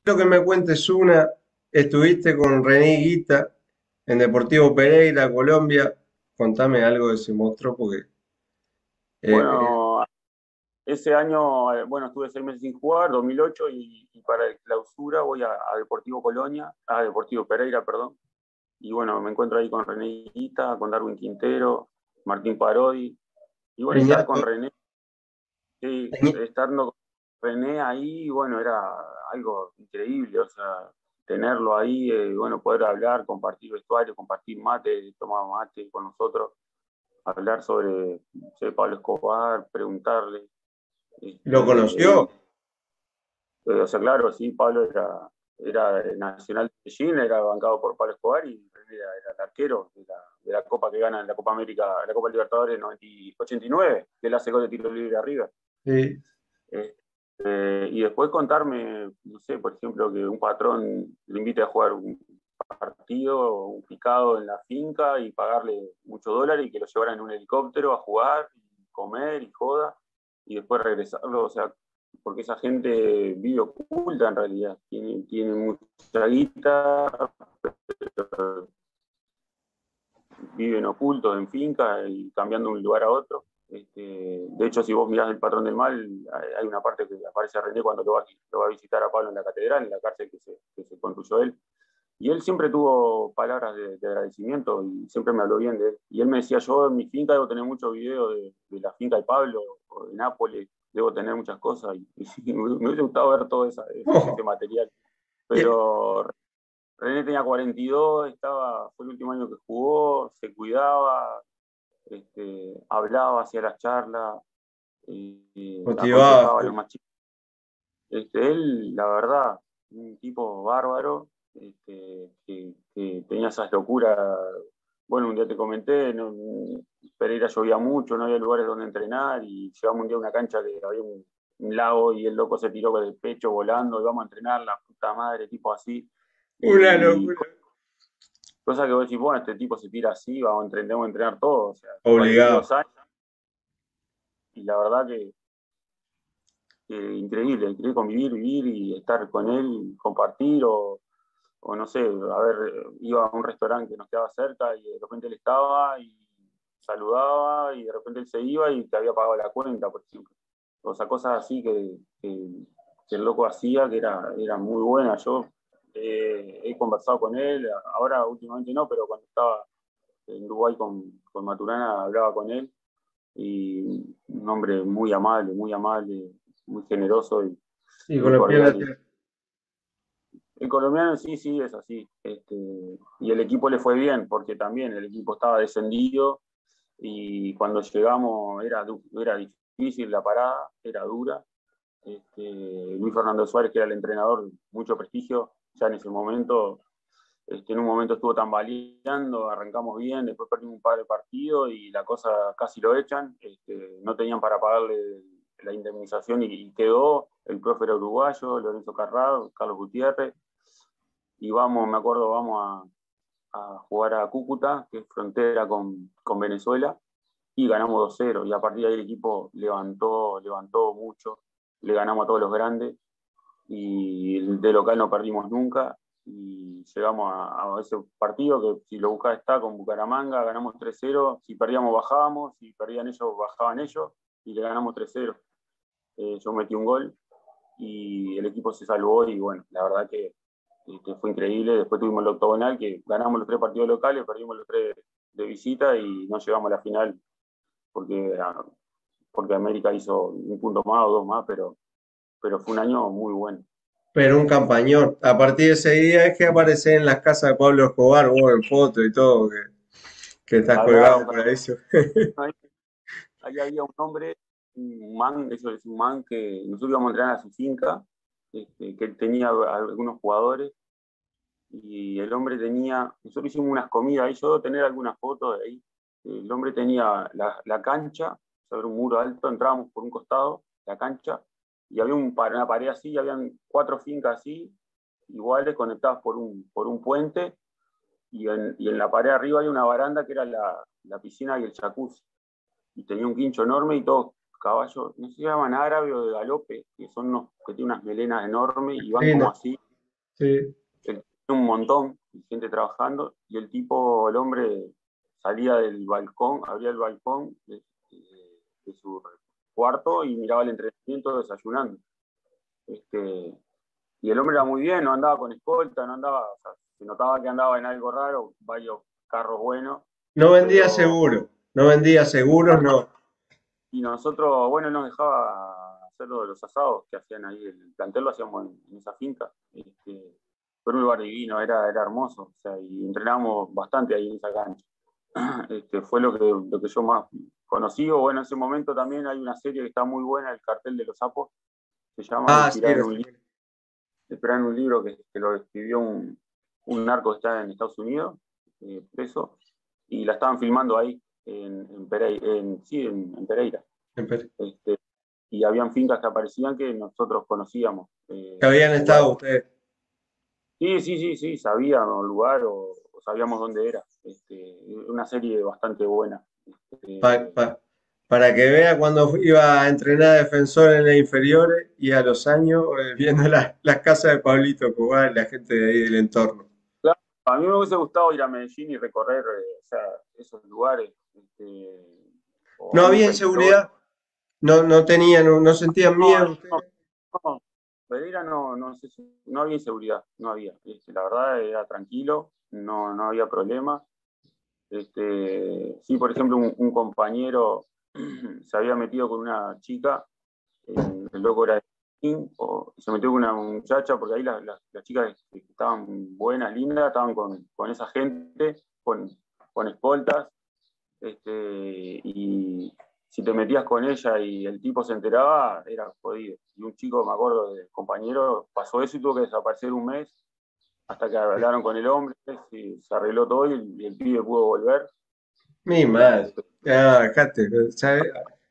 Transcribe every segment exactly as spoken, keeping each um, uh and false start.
Quiero que me cuentes una, estuviste con René Guita en Deportivo Pereira, Colombia. Contame algo de ese monstruo porque eh, eh, Bueno, ese año, eh, bueno, estuve seis meses sin jugar, dos mil ocho, y, y para el clausura voy a, a Deportivo Colonia, a Deportivo Pereira, perdón. Y bueno, me encuentro ahí con René Higuita, con Darwin Quintero, Martín Parodi. Y bueno, estar tenía- con René, sí, tenía- estando con René ahí, bueno, era algo increíble, o sea, tenerlo ahí, eh, bueno, poder hablar, compartir vestuario, compartir mate, tomar mate con nosotros, hablar sobre, no sé, Pablo Escobar, preguntarle. ¿lo Este, conoció? Eh, o sea, claro, sí, Pablo era, era de Nacional de Medellín, era bancado por Pablo Escobar y era, era el arquero de la, de la Copa que gana en la Copa América, la Copa Libertadores noventa y ochenta y nueve, que él hace gol de tiro libre arriba. Sí. Eh, y después contarme, no sé, por ejemplo, que un patrón le invite a jugar un partido, un picado en la finca y pagarle muchos dólares y que lo llevaran en un helicóptero a jugar, y comer y joda, y después regresarlo, o sea, porque esa gente vive oculta en realidad, tiene, tiene mucha guita, viven ocultos en finca y cambiando de un lugar a otro. Este, de hecho, si vos mirás El Patrón del Mal, hay una parte que aparece René cuando lo va, lo va a visitar a Pablo en la catedral, en la cárcel que se, que se construyó él. Y él siempre tuvo palabras de, de, agradecimiento y siempre me habló bien de él. Y él me decía, yo en mi finca debo tener muchos videos de, de la finca de Pablo o de Nápoles, debo tener muchas cosas. Y, y me, me hubiese gustado ver todo esa, ese Oh, material. y- Pero René tenía cuarenta y dos, estaba, fue el último año que jugó, se cuidaba, este, hablaba, hacía las charlas, eh, motivaba. aconsejaba a los más chicos. Este, él, la verdad, un tipo bárbaro, este, que, que tenía esas locuras. Bueno, un día te comenté, no, Pereira llovía mucho, no había lugares donde entrenar y llegamos un día a una cancha que había un, un lago y el loco se tiró con el pecho volando y vamos a entrenar, la puta madre, tipo así. Una Y locura. cosa que vos decís, bueno, este tipo se tira así, vamos a entrenar, tenemos que entrenar todo, o sea, cuarenta y dos Obligado. años, y la verdad que, que increíble, increíble convivir, vivir y estar con él, compartir o, o no sé, a ver, iba a un restaurante que nos quedaba cerca y de repente él estaba y saludaba y de repente él se iba y te había pagado la cuenta, por ejemplo. O sea, cosas así que, que, que el loco hacía que era, era muy buena. Yo eh, he conversado con él, ahora últimamente no, pero cuando estaba en Uruguay con, con Maturana hablaba con él y un hombre muy amable, muy amable, muy generoso y Y muy colombiana. cordial. Y el colombiano sí, sí, es así. Este, y el equipo le fue bien, porque también el equipo estaba descendido y cuando llegamos era, era difícil la parada, era dura. Este, Luis Fernando Suárez, que era el entrenador, mucho prestigio, ya en ese momento, este, en un momento estuvo tambaleando, arrancamos bien, después perdimos un par de partidos y la cosa casi lo echan. Este, no tenían para pagarle la indemnización y, y quedó. El profe era uruguayo, Lorenzo Carrado, Carlos Gutiérrez, y vamos, me acuerdo, vamos a, a jugar a Cúcuta, que es frontera con, con Venezuela, y ganamos dos cero. Y a partir de ahí el equipo levantó, levantó mucho, le ganamos a todos los grandes, y de local no perdimos nunca. Y llegamos a, a ese partido que, si lo buscás, está con Bucaramanga, ganamos tres cero. Si perdíamos, bajábamos, si perdían ellos, bajaban ellos, y le ganamos tres cero. Eh, yo metí un gol y el equipo se salvó y bueno, la verdad que, que fue increíble. Después tuvimos el octogonal, que ganamos los tres partidos locales, perdimos los tres de visita y no llegamos a la final porque, porque América hizo un punto más o dos más, pero, pero fue un año muy bueno. Pero un campañón. A partir de ese día es que aparece en las casas de Pablo Escobar, vos en foto y todo, que, que estás Había, colgado por eso. ahí, ahí había un hombre, un man, eso es un man que nosotros íbamos a entrenar a su finca, este, que tenía algunos jugadores y el hombre tenía, nosotros hicimos unas comidas ahí, yo debo tener algunas fotos de ahí. El hombre tenía la, la cancha sobre un muro alto, entrábamos por un costado, la cancha, y había un, una pared así, y habían cuatro fincas así, iguales, conectadas por un, por un puente, y en, y en la pared arriba había una baranda que era la, la piscina y el jacuzzi, y tenía un quincho enorme y todos caballos, no sé si se llaman árabe o de galope, que son unos que tienen unas melenas enormes y van como Linda. así. Sí. Él tenía un montón de gente trabajando y el tipo, el hombre, salía del balcón, abría el balcón de, de- de su cuarto y miraba el entrenamiento desayunando. Este, y el hombre era muy bien, no andaba con escolta, no andaba, o sea, se notaba que andaba en algo raro, varios carros buenos, No vendía pero seguro, no vendía seguros, no. y nosotros, bueno, nos dejaba hacer lo de los asados que hacían ahí, el plantel lo hacíamos en, en esa finca. Este, fue un lugar divino, era, era hermoso, o sea, y entrenamos bastante ahí en esa cancha. Este, fue lo que, lo que yo más conocí, o bueno, en ese momento también hay una serie que está muy buena, El Cartel de los Sapos, se llama, Ah, sí, inspirada en lo un, sé. li- inspirada en un libro que, que lo escribió un, un narco que está en Estados Unidos, eh, preso, y la estaban filmando ahí, en, en Pereira, en, sí, en, en Pereira. Empe- Este, y habían fincas que aparecían que nosotros conocíamos, Que eh, habían estado lugares. ustedes. Sí, sí, sí, sí, sabíamos el lugar o, o sabíamos dónde era. Este, una serie bastante buena. Pa- Este, pa- para que vea cuando iba a entrenar a defensor en las inferiores y a los años eh, viendo la- las casas de Pablito Cobar y la gente de ahí del entorno. claro, a mí me hubiese gustado ir a Medellín y recorrer, eh, o sea, esos lugares, este, o ¿No ahí había esa historia. inseguridad? ¿No, no tenían, no, no sentían No, miedo no, ustedes? no, Pereira no, no sé si- no había inseguridad, no había. Este, la verdad era tranquilo, no, no había problema. Este, sí, por ejemplo, un, un compañero se había metido con una chica, en- el loco era de Medellín, o se metió con una muchacha, porque ahí las, las- las chicas que estaban buenas, lindas, estaban con, con esa gente, con, con escoltas, este, y si te metías con ella y el tipo se enteraba, era jodido. Y un chico, me acuerdo, de compañero, pasó eso y tuvo que desaparecer un mes hasta que hablaron con el hombre, y se arregló todo y el, y el pibe pudo volver. Mi Este, madre. Ah, dejate, ¿sabe?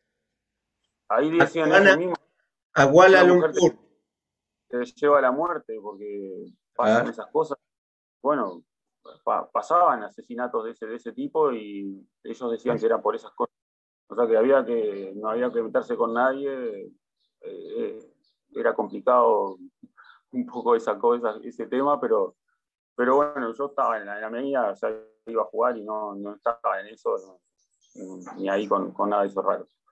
ahí A decían Kuala, eso mismo, a Kuala una mujer te, Lumpur. te lleva a la muerte porque pasan Ah, esas cosas. Bueno, pa- pasaban asesinatos de ese, de ese tipo y ellos decían que era por esas cosas. O sea que había que, no había que meterse con nadie, eh, era complicado un poco esa cosa, ese tema, pero, pero bueno, yo estaba en la, en la medida, o sea, iba a jugar y no, no estaba en eso, no, ni ahí con, con nada de eso raro.